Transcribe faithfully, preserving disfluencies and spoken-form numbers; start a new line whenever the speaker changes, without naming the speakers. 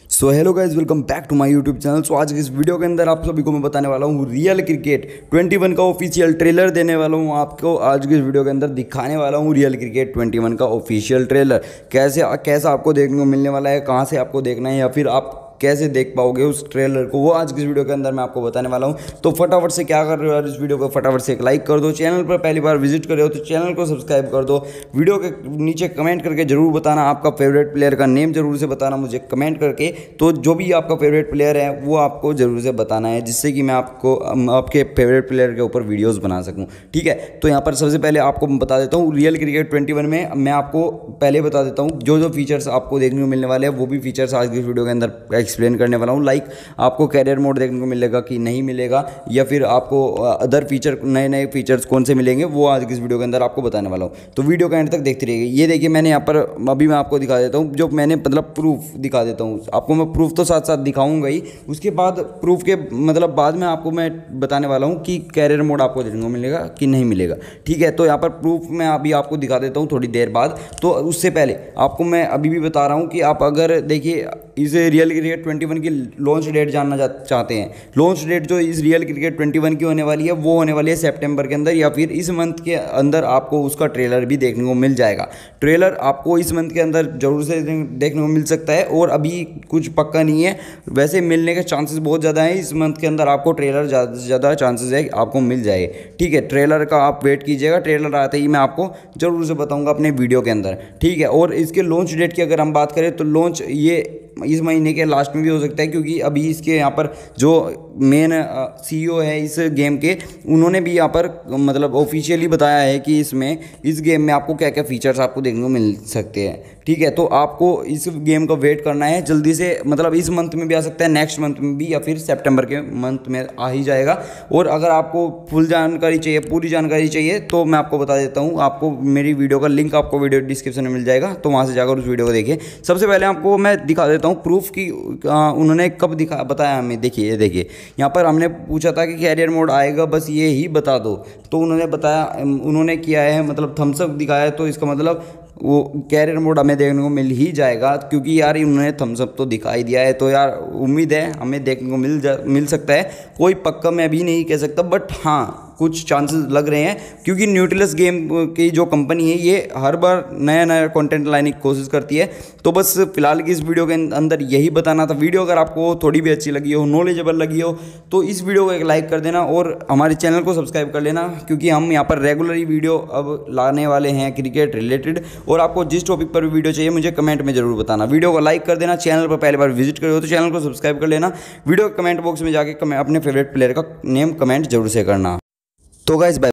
So hello guys, welcome back to my YouTube channel. So आज की इस video के अंदर आप सभी को मैं बताने वाला हूँ रियल क्रिकेट इक्कीस का ऑफिशियल ट्रेलर देने वाला हूँ आपको। आज की इस वीडियो के अंदर दिखाने वाला हूँ रियल क्रिकेट इक्कीस का ऑफिशियल ट्रेलर कैसे कैसा आपको देखने को मिलने वाला है, कहाँ से आपको देखना है या फिर आप कैसे देख पाओगे उस ट्रेलर को, वो आज की इस वीडियो के अंदर मैं आपको बताने वाला हूं। तो फटाफट से क्या कर रहे हो यार, इस वीडियो को फटाफट से एक लाइक कर दो। चैनल पर पहली बार विजिट कर रहे हो तो चैनल को सब्सक्राइब कर दो। वीडियो के नीचे कमेंट करके जरूर बताना आपका फेवरेट प्लेयर का नेम जरूर से बताना मुझे कमेंट करके। तो जो भी आपका फेवरेट प्लेयर है वो आपको जरूर से बताना है, जिससे कि मैं आपको आपके फेवरेट प्लेयर के ऊपर वीडियोज़ बना सकूँ। ठीक है, तो यहाँ पर सबसे पहले आपको बता देता हूँ रियल क्रिकेट इक्कीस में मैं आपको पहले बता देता हूँ जो जो फीचर्स आपको देखने को मिलने वाले हैं, वो भी फीचर्स आज की वीडियो के अंदर एक्सप्लेन करने वाला हूँ। लाइक आपको कैरियर मोड देखने को मिलेगा कि नहीं मिलेगा, या फिर आपको अदर फीचर नए नए फीचर्स कौन से मिलेंगे, वो आज की इस वीडियो के अंदर आपको बताने वाला हूँ। तो वीडियो का एंड तक देखते रहिए। ये देखिए मैंने यहाँ पर अभी मैं आपको दिखा देता हूँ, जो मैंने मतलब प्रूफ दिखा देता हूँ आपको। मैं प्रूफ तो साथ साथ दिखाऊंगा ही, उसके बाद प्रूफ के मतलब बाद में आपको मैं बताने वाला हूँ कि कैरियर मोड आपको देखने को मिलेगा कि नहीं मिलेगा। ठीक है, तो यहाँ पर प्रूफ मैं अभी आपको दिखा देता हूँ थोड़ी देर बाद। तो उससे पहले आपको मैं अभी भी बता रहा हूँ कि आप अगर देखिए इस रियल क्रिकेट इक्कीस की लॉन्च डेट जानना चाहते हैं, लॉन्च डेट जो इस रियल क्रिकेट इक्कीस की होने वाली है वो होने वाली है सितंबर के अंदर, या फिर इस मंथ के अंदर आपको उसका ट्रेलर भी देखने को मिल जाएगा। ट्रेलर आपको इस मंथ के अंदर जरूर से देखने को मिल सकता है, और अभी कुछ पक्का नहीं है, वैसे मिलने के चांसेस बहुत ज़्यादा हैं। इस मंथ के अंदर आपको ट्रेलर ज़्यादा से ज़्यादा चांसेस है आपको मिल जाए। ठीक है, ट्रेलर का आप वेट कीजिएगा, ट्रेलर आते ही मैं आपको जरूर से बताऊँगा अपने वीडियो के अंदर। ठीक है, और इसके लॉन्च डेट की अगर हम बात करें तो लॉन्च ये इस महीने के लास्ट में भी हो सकता है, क्योंकि अभी इसके यहाँ पर जो मेन सीईओ है इस गेम के, उन्होंने भी यहाँ पर मतलब ऑफिशियली बताया है कि इसमें इस गेम में आपको क्या क्या फीचर्स आपको देखने को मिल सकते हैं। ठीक है, तो आपको इस गेम का वेट करना है जल्दी से, मतलब इस मंथ में भी आ सकता है, नेक्स्ट मंथ में भी, या फिर सितंबर के मंथ में आ ही जाएगा। और अगर आपको फुल जानकारी चाहिए, पूरी जानकारी चाहिए, तो मैं आपको बता देता हूँ, आपको मेरी वीडियो का लिंक आपको वीडियो डिस्क्रिप्शन में मिल जाएगा, तो वहाँ से जाकर उस वीडियो को देखिए। सबसे पहले आपको मैं दिखा देता हूँ प्रूफ की आ, उन्होंने कब दिखा बताया हमें। देखिए ये देखिए यहाँ पर हमने पूछा था कि कैरियर मोड आएगा, बस ये ही बता दो, तो उन्होंने बताया, उन्होंने किया है मतलब थम्स अप दिखाया है, तो इसका मतलब वो कैरियर मोड हमें देखने को मिल ही जाएगा, क्योंकि यार उन्होंने थम्स अप तो दिखाई दिया है, तो यार उम्मीद है हमें देखने को मिल जा मिल सकता है। कोई पक्का मैं अभी नहीं कह सकता, बट हाँ कुछ चांसेस लग रहे हैं, क्योंकि न्यूट्रिलस गेम की जो कंपनी है ये हर बार नया नया कंटेंट लाने की कोशिश करती है। तो बस फिलहाल की इस वीडियो के अंदर यही बताना था। वीडियो अगर आपको थोड़ी भी अच्छी लगी हो, नॉलेजेबल लगी हो, तो इस वीडियो को एक लाइक कर देना और हमारे चैनल को सब्सक्राइब कर लेना, क्योंकि हम यहाँ पर रेगुलर वीडियो अब लाने वाले हैं क्रिकेट रिलेटेड। और आपको जिस टॉपिक पर भी वीडियो चाहिए मुझे कमेंट में जरूर बताना। वीडियो को लाइक कर देना, चैनल पर पहली बार विजिट करो तो चैनल को सब्सक्राइब कर लेना। वीडियो कमेंट बॉक्स में जाके अपने फेवरेट प्लेयर का नेम कमेंट जरूर से करना। तो गाइस बाय।